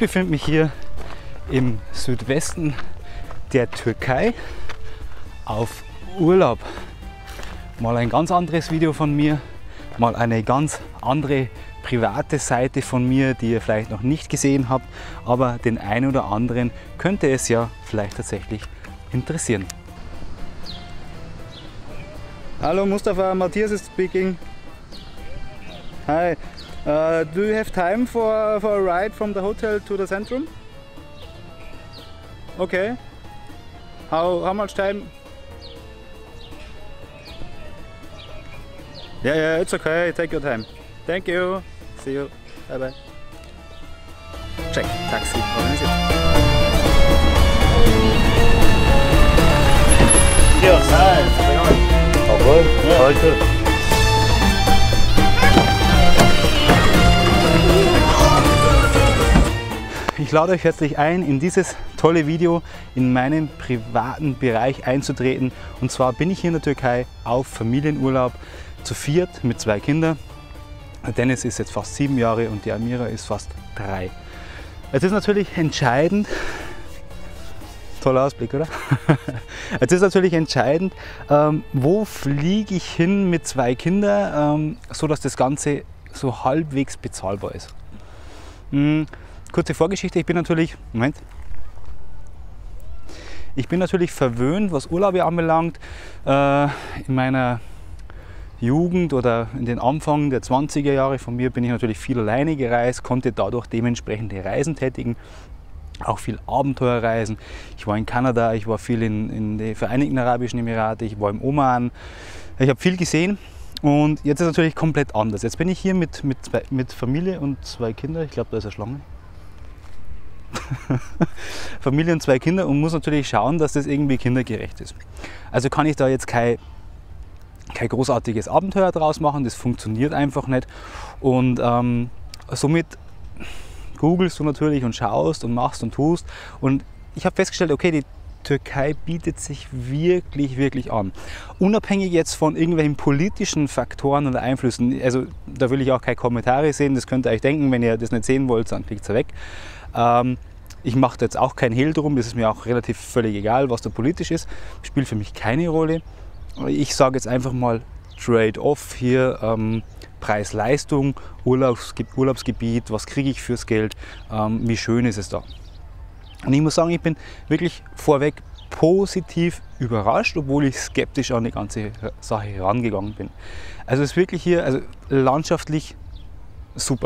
befinde mich hier im Südwesten der Türkei auf Urlaub. Mal ein ganz anderes Video von mir, mal eine ganz andere private Seite von mir, die ihr vielleicht noch nicht gesehen habt, aber den einen oder anderen könnte es ja vielleicht tatsächlich interessieren. Hallo Mustafa, Matthias is speaking. Hi, do you have time for a ride from the hotel to the centrum? Okay. How much time? Yeah, it's okay. Take your time. Thank you. See you. Bye bye. Check. Taxi organisiert. Yes, hi. Jawohl. Ja. Heute. Ich lade euch herzlich ein, in dieses tolle Video in meinen privaten Bereich einzutreten. Und zwar bin ich hier in der Türkei auf Familienurlaub zu viert mit 2 Kindern. Der Dennis ist jetzt fast 7 Jahre und die Amira ist fast 3. Es ist natürlich entscheidend, toller Ausblick, oder? Es ist natürlich entscheidend, wo fliege ich hin mit 2 Kindern, so dass das Ganze so halbwegs bezahlbar ist. Kurze Vorgeschichte, ich bin natürlich verwöhnt, was Urlaube anbelangt. In meiner Jugend oder in den Anfang der 20er Jahre von mir bin ich natürlich viel alleine gereist, konnte dadurch dementsprechende Reisen tätigen, auch viel Abenteuerreisen. Ich war in Kanada, ich war viel in den Vereinigten Arabischen Emiraten, ich war im Oman. Ich habe viel gesehen und jetzt ist es natürlich komplett anders. Jetzt bin ich hier mit Familie und 2 Kindern, ich glaube da ist eine Schlange. Familie und 2 Kinder und muss natürlich schauen, dass das irgendwie kindergerecht ist. Also kann ich da jetzt kein großartiges Abenteuer draus machen, das funktioniert einfach nicht. Und somit googelst du natürlich und schaust und machst und tust. Und ich habe festgestellt, okay, die Türkei bietet sich wirklich an. Unabhängig jetzt von irgendwelchen politischen Faktoren oder Einflüssen, also da will ich auch keine Kommentare sehen, das könnt ihr euch denken, wenn ihr das nicht sehen wollt, dann klickt es weg. Ich mache da jetzt auch kein Hehl drum, das ist mir auch relativ völlig egal, was da politisch ist, spielt für mich keine Rolle. Ich sage jetzt einfach mal Trade-off hier, Preis-Leistung, Urlaubsgebiet, was kriege ich fürs Geld, wie schön ist es da. Und ich muss sagen, ich bin wirklich vorweg positiv überrascht, obwohl ich skeptisch an die ganze Sache herangegangen bin. Also es ist wirklich hier, also landschaftlich super.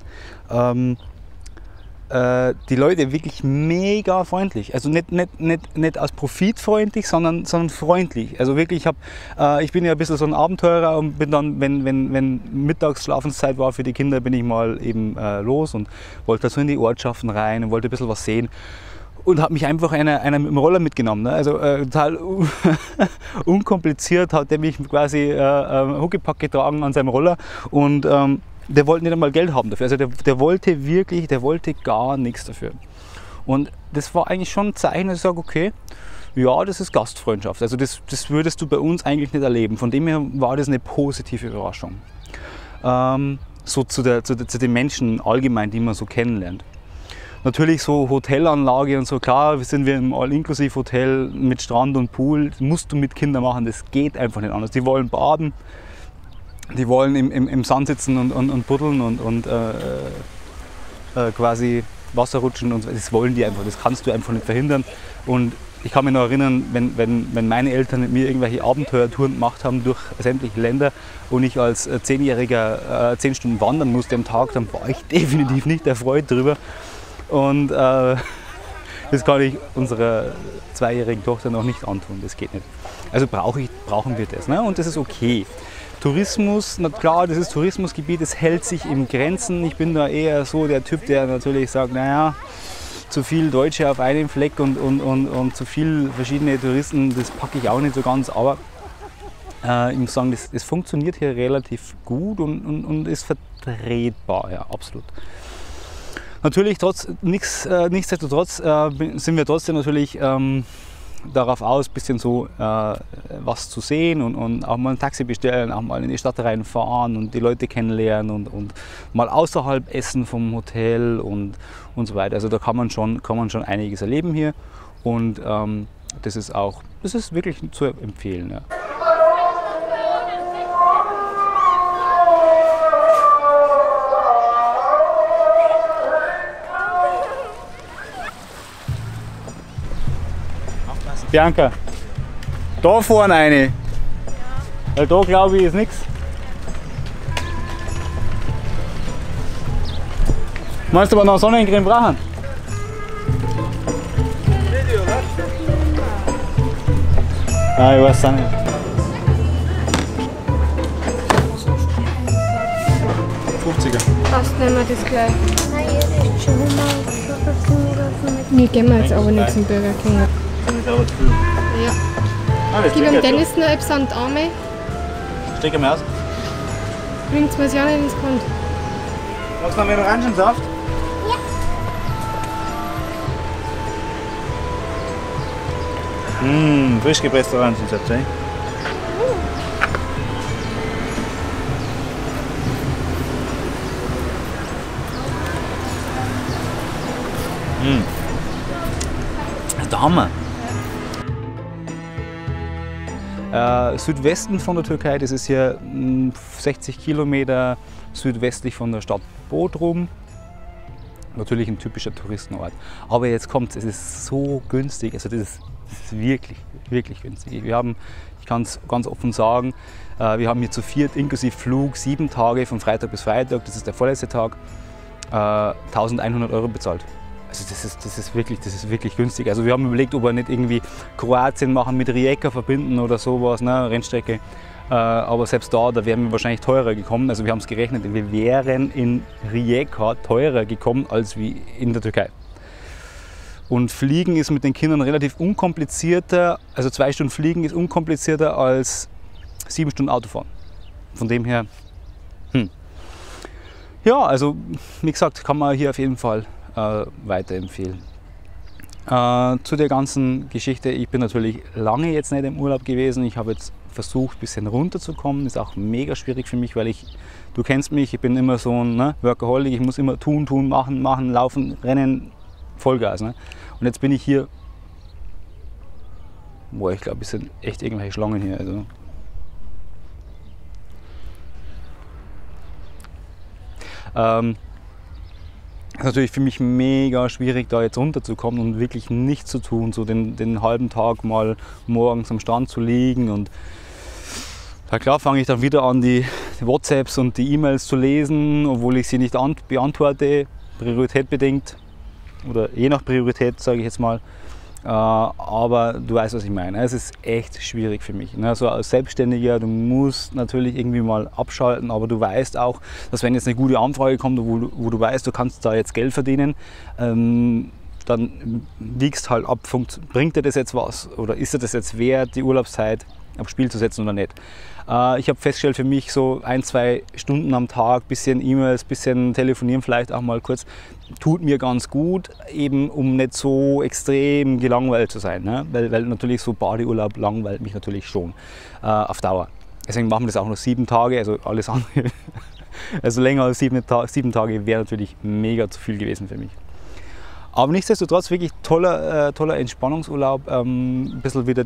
Die Leute wirklich mega freundlich, also nicht aus Profit freundlich, sondern freundlich. Also wirklich, ich bin ja ein bisschen so ein Abenteurer und bin dann, wenn Mittagsschlafenszeit war für die Kinder, bin ich mal eben los und wollte so in die Ortschaften rein und wollte ein bisschen was sehen. Und hat mich einfach einer mit dem Roller mitgenommen. Ne? Also total unkompliziert hat der mich quasi Huckepack getragen an seinem Roller und der wollte nicht einmal Geld haben dafür. Also der wollte gar nichts dafür. Und das war eigentlich schon ein Zeichen, dass ich sage, okay, ja, das ist Gastfreundschaft. Also das würdest du bei uns eigentlich nicht erleben. Von dem her war das eine positive Überraschung. So zu den Menschen allgemein, die man so kennenlernt. Natürlich so Hotelanlage und so, klar, sind wir im All-Inklusiv-Hotel mit Strand und Pool, das musst du mit Kindern machen, das geht einfach nicht anders. Die wollen baden, die wollen im Sand sitzen und buddeln und quasi Wasser rutschen und das wollen die einfach, das kannst du einfach nicht verhindern. Und ich kann mich noch erinnern, wenn meine Eltern mit mir irgendwelche Abenteuertouren gemacht haben durch sämtliche Länder und ich als 10-Jähriger 10 Stunden wandern musste am Tag, dann war ich definitiv nicht erfreut drüber. Und das kann ich unserer 2-jährigen Tochter noch nicht antun, das geht nicht. Also brauchen wir das, ne? Und das ist okay. Tourismus, na klar, das ist Tourismusgebiet, es hält sich in Grenzen. Ich bin da eher so der Typ, der natürlich sagt, naja, zu viel Deutsche auf einem Fleck und zu viel verschiedene Touristen, das packe ich auch nicht so ganz. Aber ich muss sagen, das funktioniert hier relativ gut und ist vertretbar, ja, absolut. Natürlich, nichtsdestotrotz sind wir trotzdem natürlich darauf aus, ein bisschen so was zu sehen und auch mal ein Taxi bestellen, auch mal in die Stadt reinfahren und die Leute kennenlernen und mal außerhalb essen vom Hotel und so weiter. Also da kann man schon einiges erleben hier und das ist wirklich zu empfehlen. Ja. Bianca, da vorne eine. Ja. Weil da glaube ich ist nichts. Meinst du aber noch Sonnencreme brauchen? Nein, ich weiß es nicht. Passt, nehmen wir das gleich. Nee, gehen wir jetzt aber nicht zum Burger King. Ja. Gib dem Dennis noch etwas an die Arme. Steck ihn aus. Bringt es mir ja nicht ins Grund. Magst du noch einen Orangensaft? Ja. Frisch gepresster Orangensaft, eh? Der Hammer! Südwesten von der Türkei, das ist hier 60 Kilometer südwestlich von der Stadt Bodrum. Natürlich ein typischer Touristenort. Aber jetzt kommt es ist so günstig, also das ist wirklich, wirklich günstig. Ich kann es ganz offen sagen, wir haben hier zu viert inklusive Flug 7 Tage von Freitag bis Freitag, das ist der vorletzte Tag, 1.100 € bezahlt. Also das ist wirklich günstig. Also wir haben überlegt, ob wir nicht irgendwie Kroatien machen, mit Rijeka verbinden oder sowas, ne, Rennstrecke. Aber selbst da wären wir wahrscheinlich teurer gekommen. Also wir haben es gerechnet, wir wären in Rijeka teurer gekommen als wie in der Türkei. Und Fliegen ist mit den Kindern relativ unkomplizierter. Also 2 Stunden Fliegen ist unkomplizierter als 7 Stunden Autofahren. Von dem her, ja, also wie gesagt, kann man hier auf jeden Fall weiterempfehlen. Zu der ganzen Geschichte, ich bin natürlich lange jetzt nicht im Urlaub gewesen. Ich habe jetzt versucht, ein bisschen runterzukommen. Ist auch mega schwierig für mich, weil du kennst mich, ich bin immer so ein Workaholic. Ich muss immer tun, machen, laufen, rennen, Vollgas. Ne? Und jetzt bin ich hier, boah, ich glaube, es sind echt irgendwelche Schlangen hier. Also. Das ist natürlich für mich mega schwierig, da jetzt runterzukommen und wirklich nichts zu tun, so den halben Tag mal morgens am Strand zu liegen. Und ja klar fange ich dann wieder an, die WhatsApps und die E-Mails zu lesen, obwohl ich sie nicht beantworte, prioritätbedingt oder je nach Priorität, sage ich jetzt mal. Aber du weißt, was ich meine. Es ist echt schwierig für mich. Also als Selbstständiger, du musst natürlich irgendwie mal abschalten, aber du weißt auch, dass wenn jetzt eine gute Anfrage kommt, wo du weißt, du kannst da jetzt Geld verdienen, dann wiegst halt ab, bringt dir das jetzt was oder ist dir das jetzt wert, die Urlaubszeit aufs Spiel zu setzen oder nicht. Ich habe festgestellt für mich so 1-2 Stunden am Tag, bisschen E-Mails, bisschen telefonieren vielleicht auch mal kurz, tut mir ganz gut, eben um nicht so extrem gelangweilt zu sein. Ne? Weil natürlich so Badeurlaub langweilt mich natürlich schon auf Dauer. Deswegen machen wir das auch noch 7 Tage, also alles andere. Also länger als 7 Tage wäre natürlich mega zu viel gewesen für mich. Aber nichtsdestotrotz wirklich toller Entspannungsurlaub, ein bisschen wieder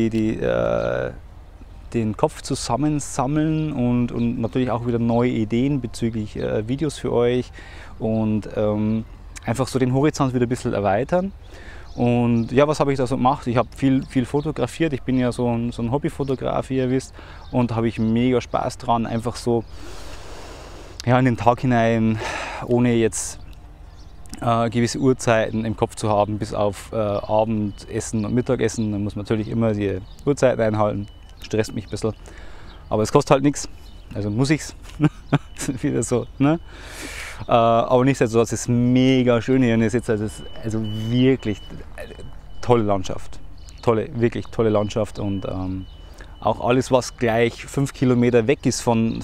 den Kopf zusammensammeln und natürlich auch wieder neue Ideen bezüglich Videos für euch und einfach so den Horizont wieder ein bisschen erweitern. Und ja, was habe ich da so gemacht? Ich habe viel fotografiert, ich bin ja so ein Hobbyfotograf, wie ihr wisst, und da habe ich mega Spaß dran, einfach so ja, in den Tag hinein, ohne jetzt gewisse Uhrzeiten im Kopf zu haben, bis auf Abendessen und Mittagessen. Da muss man natürlich immer die Uhrzeiten einhalten. Stresst mich ein bisschen, aber es kostet halt nichts, also muss ich's. Wieder so, ne? Aber nichtsdestotrotz ist es mega schön hier und ihr seht, also wirklich tolle Landschaft, wirklich tolle Landschaft und auch alles, was gleich 5 Kilometer weg ist vom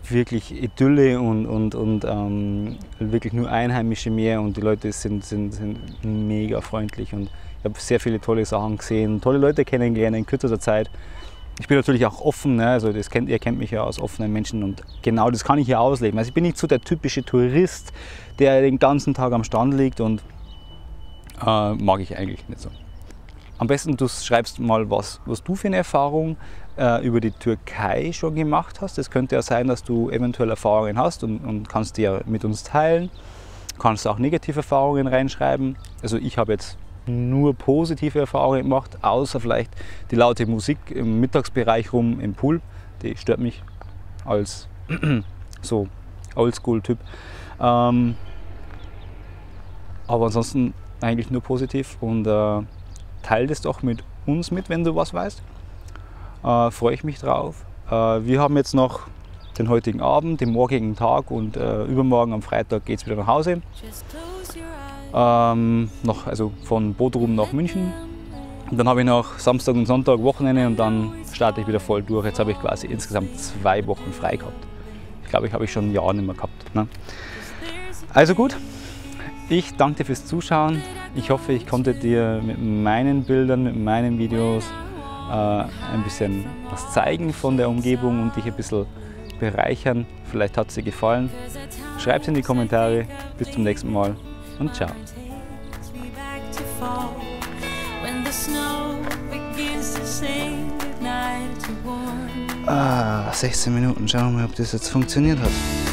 wirklich Idylle und wirklich nur Einheimische mehr und die Leute sind mega freundlich und ich habe sehr viele tolle Sachen gesehen, tolle Leute kennengelernt in kürzester Zeit. Ich bin natürlich auch offen, ne? Also ihr kennt mich ja als offenen Menschen und genau das kann ich hier ausleben. Also ich bin nicht so der typische Tourist, der den ganzen Tag am Strand liegt und mag ich eigentlich nicht so. Am besten du schreibst mal, was du für eine Erfahrung über die Türkei schon gemacht hast. Es könnte ja sein, dass du eventuell Erfahrungen hast und kannst die ja mit uns teilen. Du kannst auch negative Erfahrungen reinschreiben. Also ich habe jetzt nur positive Erfahrungen gemacht, außer vielleicht die laute Musik im Mittagsbereich rum im Pool. Die stört mich als so Oldschool-Typ. Aber ansonsten eigentlich nur positiv und teile das doch mit uns mit, wenn du was weißt. Freue ich mich drauf. Wir haben jetzt noch den heutigen Abend, den morgigen Tag und übermorgen am Freitag geht es wieder nach Hause. Also von Bodrum nach München. Und dann habe ich noch Samstag und Sonntag Wochenende und dann starte ich wieder voll durch. Jetzt habe ich quasi insgesamt 2 Wochen frei gehabt. Ich glaube, ich habe schon ein Jahr nicht mehr gehabt. Ne? Also gut, ich danke dir fürs Zuschauen. Ich hoffe, ich konnte dir mit meinen Bildern, mit meinen Videos ein bisschen was zeigen von der Umgebung und dich ein bisschen bereichern. Vielleicht hat es dir gefallen. Schreib es in die Kommentare. Bis zum nächsten Mal und ciao. 16 Minuten. Schauen wir mal, ob das jetzt funktioniert hat.